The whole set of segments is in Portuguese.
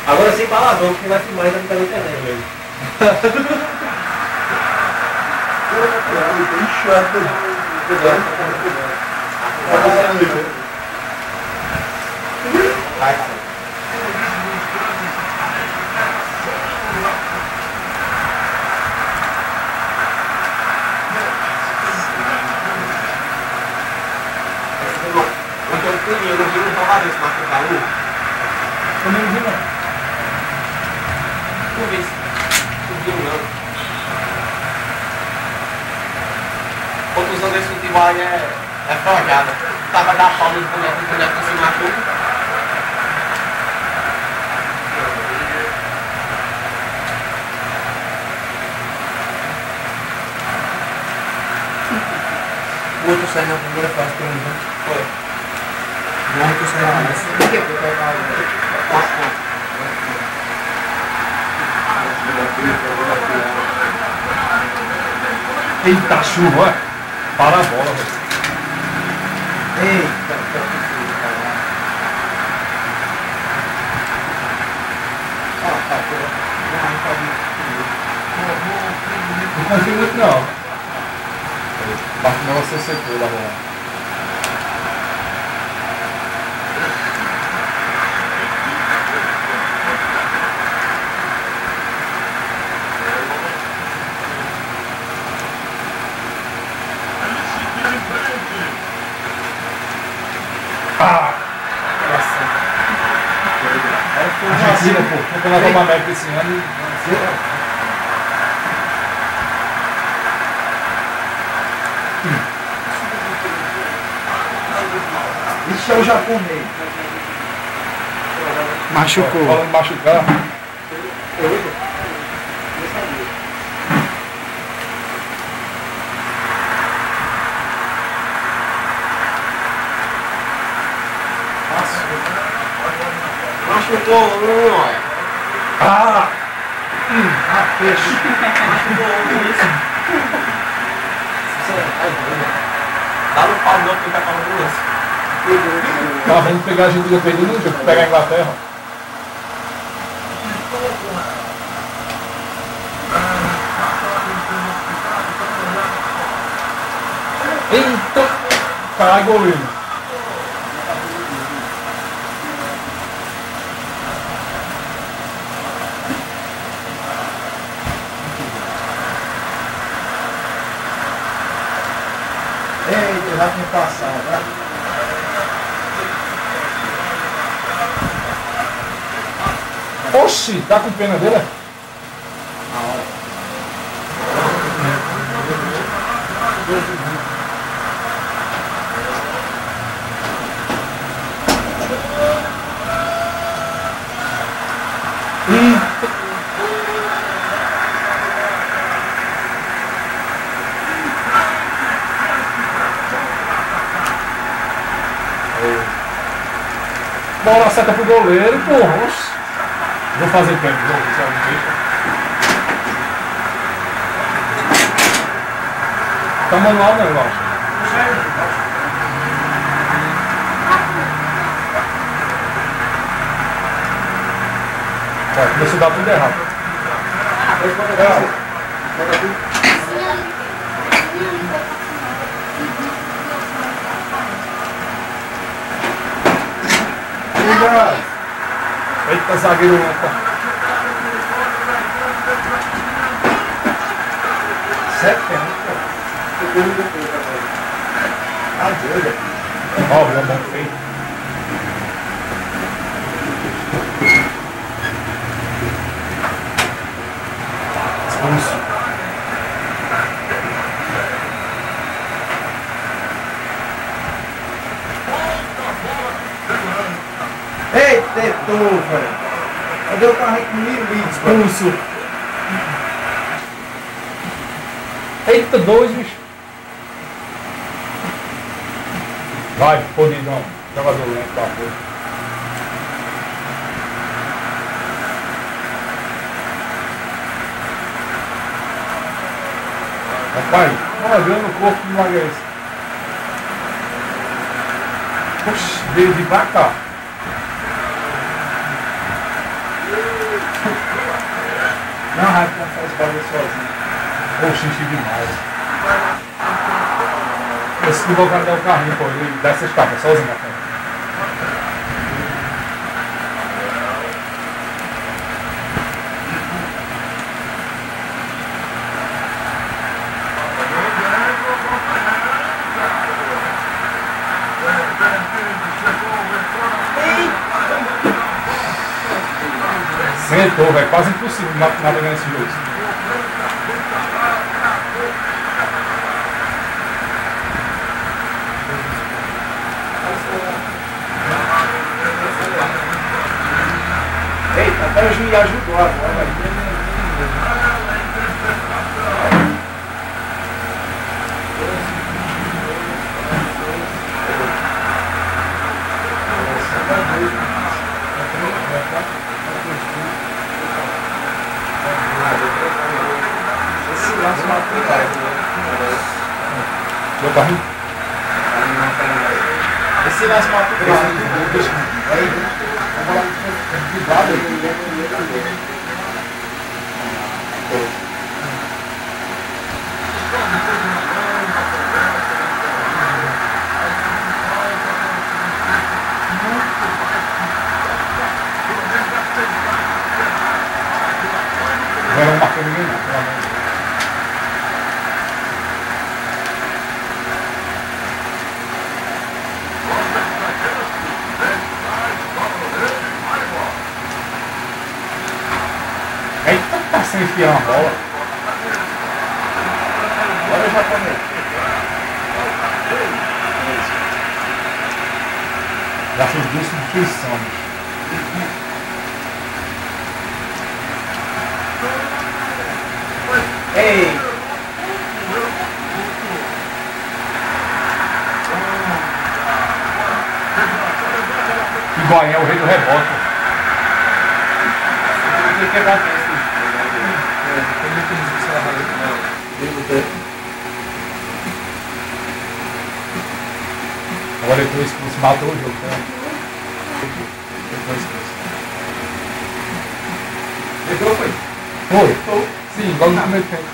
Agora sem palavrão, porque vai filmar e vai ficar na internet mesmo. Eu não vi um salvador esse Marco Paulo. Eu não vi não. Tu viu não. Conclusão desse futebol aí é forjada. Tava da palma de boneco se machuca. O outro saiu na primeira fase pelo menos. Foi. O outro saiu na segunda. Eita, chuva, olha. Para a bola, velho. Eita, não consigo muito não. Parte não você secou da bola. Ah! Argentina, pô. Campeonato da América esse ano. Isso é o japonês. Machucou. Falando em machucar. Machucou um, olha. Ah! Peixe. Machucou um, isso. Dá no pau não, porque tá com a ambulância. Tá vendo pegar a gente dependendo do jogo, pegar a Inglaterra. Eita! Caralho, goleiro. Eita, já tinha passado, né? Oxi, tá com pena dele? Bola seta pro goleiro, porra. Oxi. Vou fazer pênalti, vou ver se alguém deixa. Tá manual não, eu acho. Ó, começou a dar tudo errado. Eita, zagueiro, opa. 7 pênaltis, pô. Ah, doido. Ó, o bom feito. Expulso. Eita, velho. Cadê o carro com expulso? Eita, 2, bicho. Vai, podidão. Jogador lento pra porra. Rapaz, olha, vendo o corpo do Maguês. Oxi, veio de pra cá. Dá uma raiva quando faz bagulho sozinho. Pô, xixi demais. Esse que o cara dá o carrinho, pô, ele dá essas tapas sozinho na frente. Sentou, velho, quase impossível navegar nesse jogo. Eita, até o juiz ajudou agora, velho. Esse lance matou, cara. Deu carrinho? Esse lance matou, Agora não marcou ninguém não, pelo amor de Deus. Eita, tá sem enfiar uma bola. Olha o japonês. Já fez 2 substituições. Ei! Higuaín é o rei do rebote. Tem que quebrar a testa. Agora depois expulso, matou o jogo. Né? Depois expulso. Entrou, foi? Foi? Sim, logo no primeiro tempo.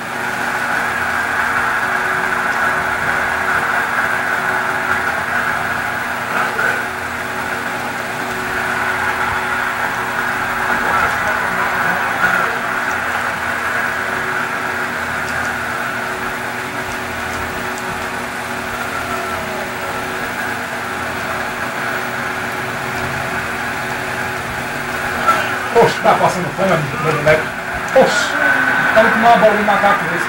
Poxa, tá passando fome, meu moleque. Poxa, tá com uma bola de macaco desse.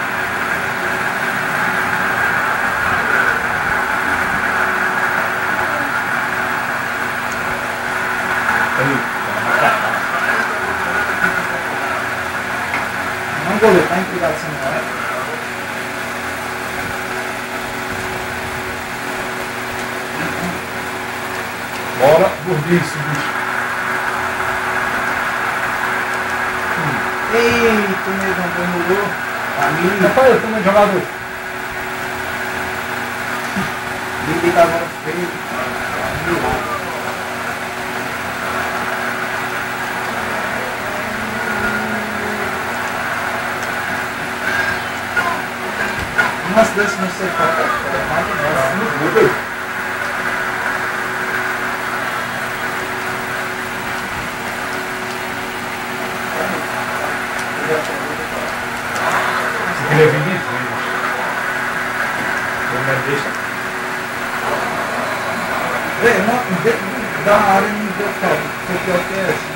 Não, goleiro, tá empregado sem hora. Bora, gordíssimo, bicho. Eita, o negão demorou. Já Ali, foi eu também jogador. ele tá agora feio. Um lance desse não sei qual é, mas não muda. Se queria vir de vez. Ele me deixa. Da área não deu falta, foi pior que essa.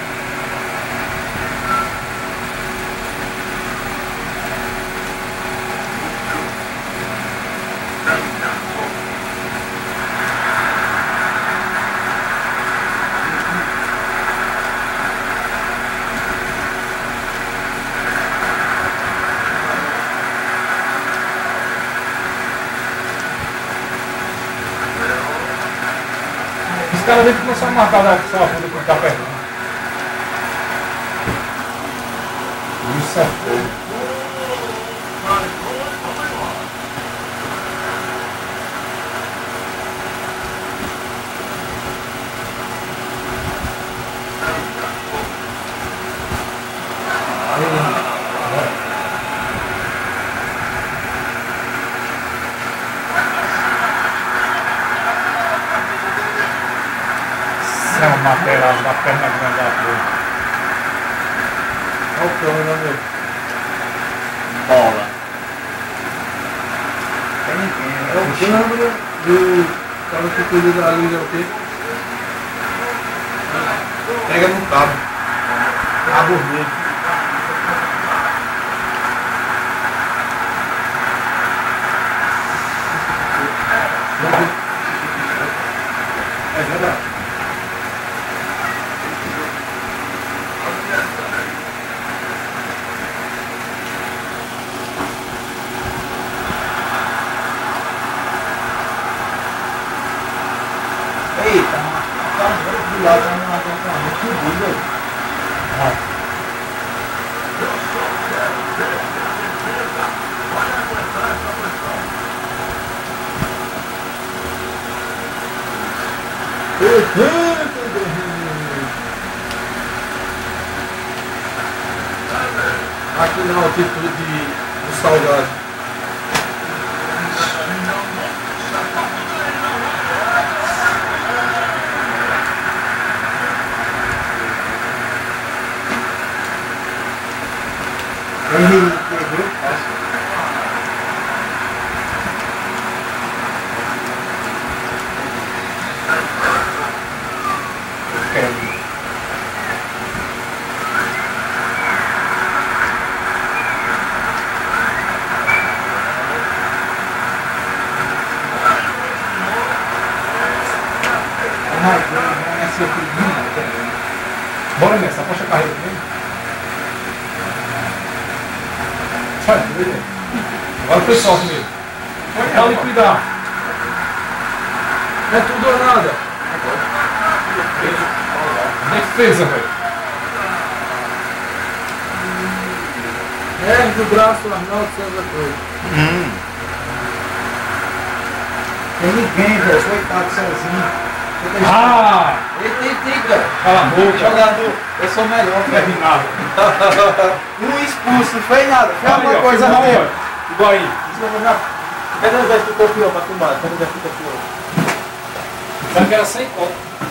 Os caras vêm começar a marcar da sua fundo quando tá perdendo. Isso é fogo. da perna grande da frente. Olha o câmera, meu. Bola. Tem ninguém. É o câmera do cara que cuida da luz, é o quê? Pega no cabo. Cabo verde. É verdade. Eita, tá do lado da minha que bunda. Aqui na altitude do Salgado. Bora nessa, puxa a carreira também. Sai, beleza. Agora o pessoal comigo. Pode liquidar. É tudo ou nada. Defesa, velho. Ergue o braço, Arnaldo César Cruz. Tem ninguém, velho. Coitado sozinho. Ah! Ele tem, cara. Cala a boca. Jogador, eu sou melhor, Não é velho. de nada. Um expulso, não fez nada. Fez Aí, alguma ó, coisa filma não. aí, ó. Igual aí. Cadê o exército do campeão pra filmar? Cadê o exército do campeão? Sabe que era 100 conto.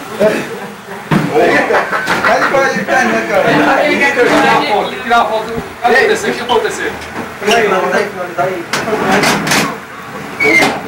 Vai para de pé, né, cara? Aí, quer que eu tirar uma foto? Tem que tirar uma foto. O que aconteceu? O que aconteceu? Finaliza aí, finaliza aí.